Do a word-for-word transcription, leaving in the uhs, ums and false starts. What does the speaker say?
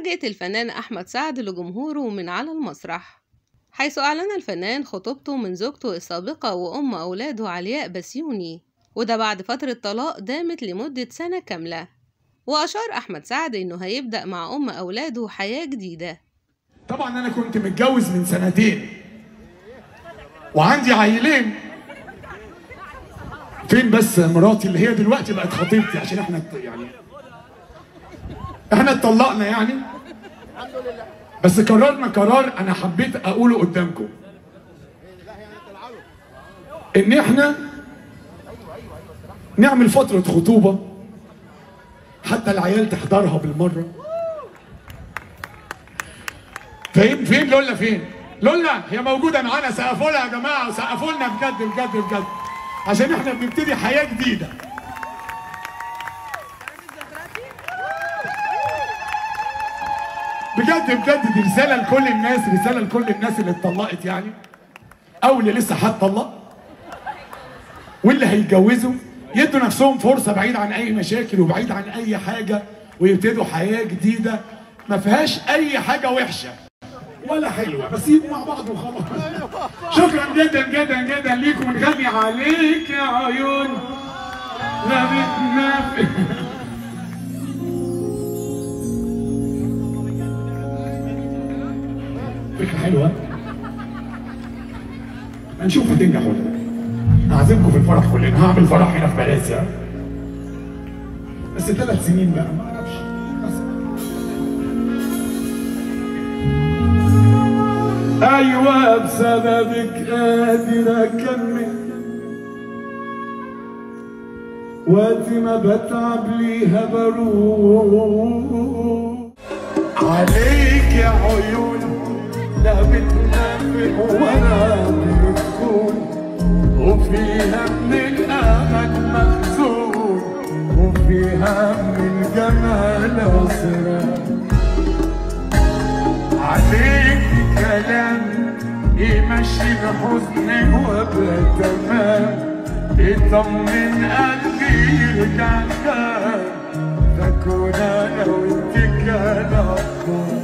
مفاجأة الفنان أحمد سعد لجمهوره من على المسرح، حيث أعلن الفنان خطوبته من زوجته السابقة وأم أولاده علياء بسيوني، وده بعد فترة طلاق دامت لمدة سنة كاملة. وأشار أحمد سعد إنه هيبدأ مع أم أولاده حياة جديدة. طبعا أنا كنت متجوز من سنتين وعندي عيلين. فين بس مراتي اللي هي دلوقتي بقت خطيبتي، عشان احنا يعني احنا اتطلقنا يعني، بس قررنا قرار انا حبيت اقوله قدامكم، ان احنا نعمل فترة خطوبة حتى العيال تحضرها بالمرة. فين فين لولا؟ فين لولا؟ هي موجودة معانا، سقفوا لها يا جماعة، سقفوا لنا بجد بجد بجد، عشان احنا بنبتدي حياة جديدة. بجد بجد دي رسالة لكل الناس، رسالة لكل الناس اللي اتطلقت يعني، أو اللي لسه هتطلق، واللي هيتجوزوا، يدوا نفسهم فرصة بعيد عن أي مشاكل وبعيد عن أي حاجة، ويبتدوا حياة جديدة ما فيهاش أي حاجة وحشة ولا حلوة، بس يبقوا مع بعض وخلاص. شكرا جدا جدا جدا ليكم. نغني عليك يا عيون لا بتنافق. فكرة حلوة، هنشوف هتنجح ولا لا. هعزمكم في الفرح كلنا، هعمل فرح هنا في ماليزيا، بس ثلاث سنين بقى ما اعرفش. ايوه بسببك قادر اكمل، وقت ما بتعب ليها بروح. عليك يا عيون لا بتنافق ولا بتكون، وفيها من الامل مخزون، وفيها من الجمال اسرار. عليك كلام يمشي الحزن وابقى تمام، يطمن قلبي يرجع تاني، فكون انا وانت كان